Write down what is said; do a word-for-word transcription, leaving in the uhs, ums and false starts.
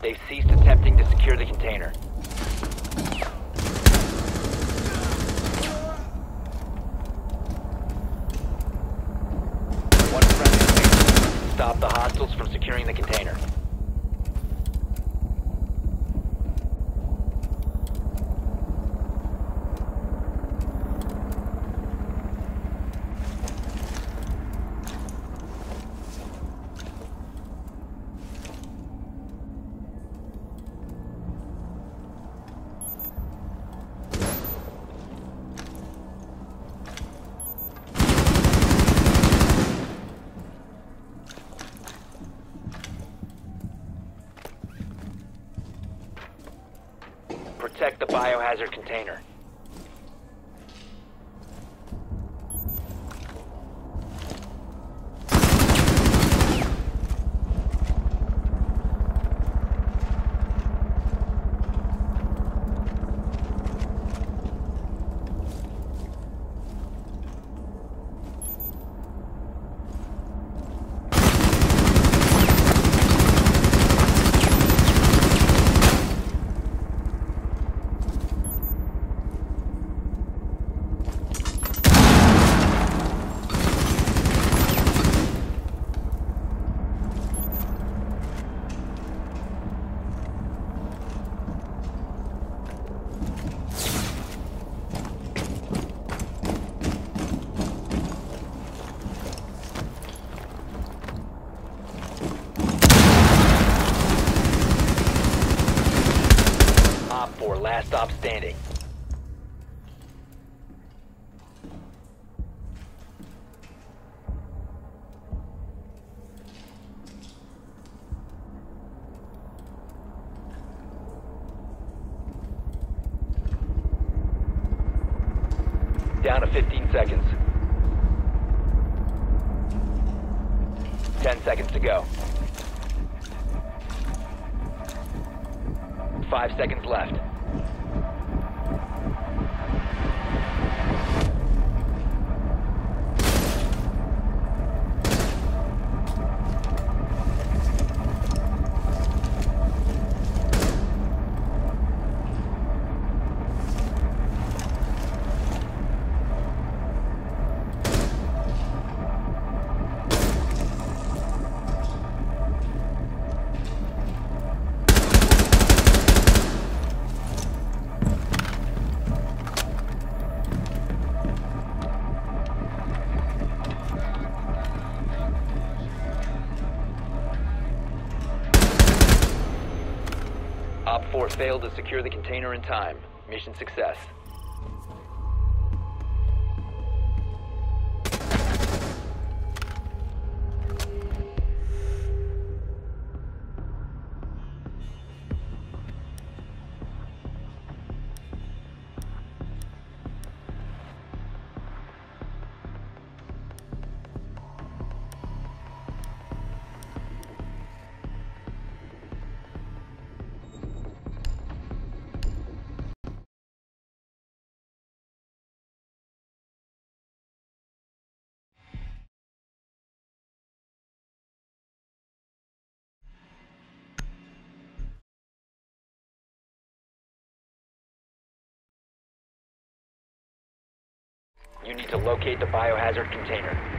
They've ceased attempting to secure the container. One friendly remaining. Stop the hostiles from securing the container. Protect the biohazard container. Last stop standing. Down to fifteen seconds. ten seconds to go. Five seconds left. Op four failed to secure the container in time. Mission success. You need to locate the biohazard container.